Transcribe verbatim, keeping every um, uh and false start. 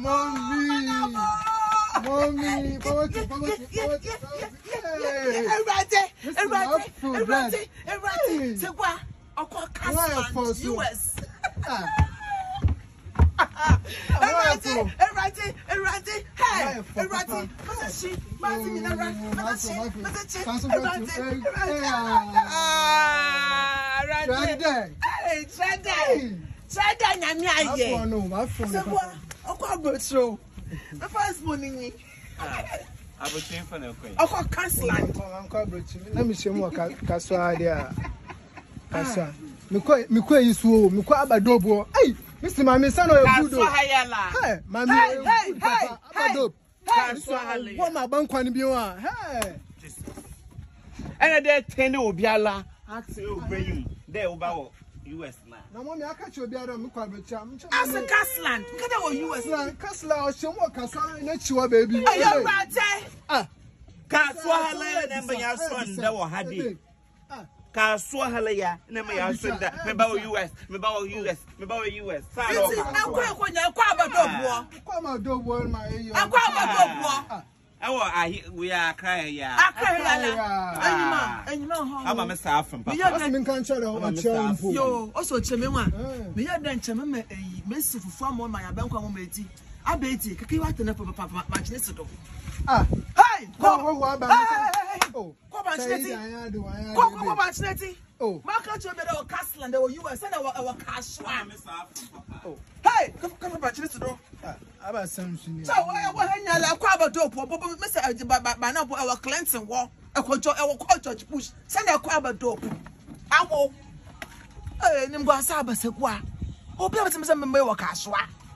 Mommy. Mommy. Poverty, poverty, poverty. Everybody, everybody, everybody, everybody. Say what? Ọkọ Kasoa U S. Everybody, everybody, everybody. Hey, everybody. What's she? What's she? What's she? What's she? Everybody, everybody. Ah, Rande. Hey, Rande. Rande, nyami aye. My phone, my phone. Say what? Ọkọ Abotro. The first morning ni. Abotro for na kwen. Ọkọ Kasoa. Ọkọ Abotro. Let me show you Kasoa there. Kasoa. Miko miko yisu, miko abadobo. Hey, Mister Mami sana ogudo. Kasoa hayala. Hey, Mami. Hey, hey, hey. Abadobo. Kasoa hayala. What my bank one bi wa. Hey. And there ten obiala. Ask you bring you. There about U S land. Na mommy aka che obiara miko Abotro. As a Kasoa. Kada wo U S land. Kasoa o se mo Kasoa na chiwa baby. Ayo rate. Ah. Kasoa hala na me ya son da wo hade. Kasoa hala ya na me ya son da. Me ba U S, me ba U S, me ba U S. Sa lo. Akwa ko nya akwa abadobo. Kwa ma dobo ma eyo. Akwa abadobo. Ewo ahi we are cry ya. Akwa ya. Enyima, enyima ho. Ama me sa afem papa. As me kan chere ho chere mpo. Yo, oso cheme wa. Me ya dan cheme me eyi, me si fufu amo ma ya ban kwa mo meti. Abeti, keke wa tena papa papa ma chine sedo. Ah. Hey, go go go aba. Oh. Ko ba chineti. Ko ko ba chineti. Oh. Ma ka che be the Kasoa the U S and the Kasoa. Oh. Hey, ko ko ba chineti do. Ah, aba samsung. So wa wa hanya la kwa abadopo. Bobo me say ba ba na bo e wa Clinton wo. E ko jo e wo ko George Bush. Send e kwa abadopo. Awo. Eh, nimbo asa abasekwa. Obi abese me say me wa Kasoa.